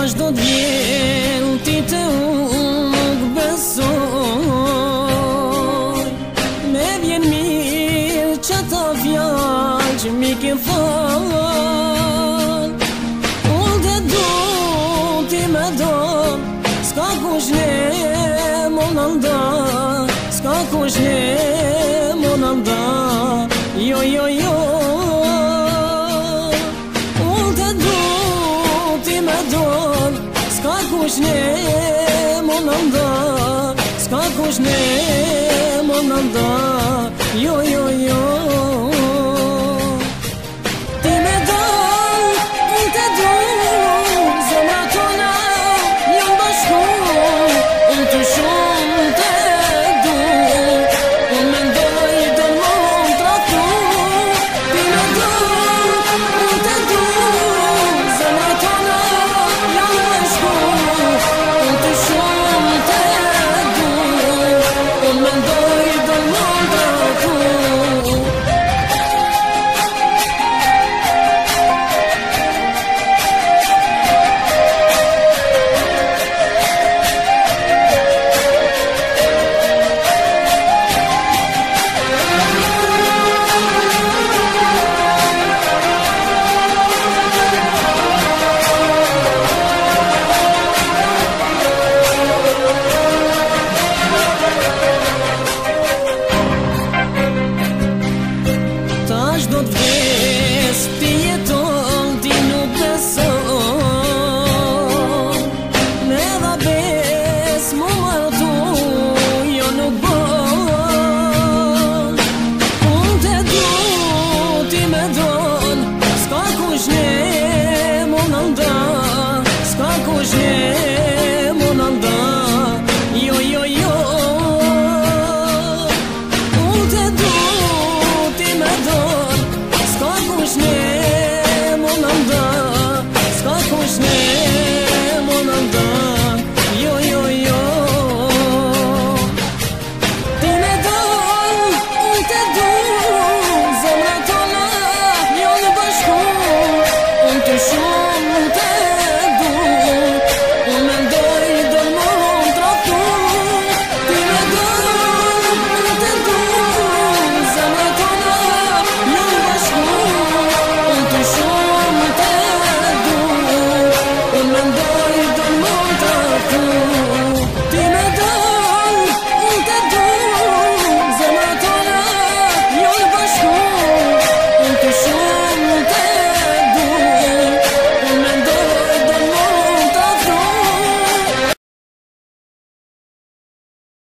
vazhdo t'vjen ti te nuk besoj. Me vjen mirë që ta fjallë që mi ke falë. Unë të du ti me do, s'ka kush ne mo në nda, s'ka kush ne mo në nda. Jo, jo, jo. Unë të du ti me do, s'ka kush ne mo në nda, s'ka kush ne mo në nda. Jo, jo, jo.